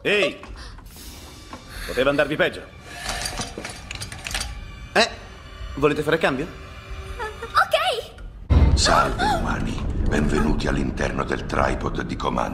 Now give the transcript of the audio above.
Ehi! Poteva andarvi peggio. Volete fare cambio? Ok! Salve umani, benvenuti all'interno del tripod di comando.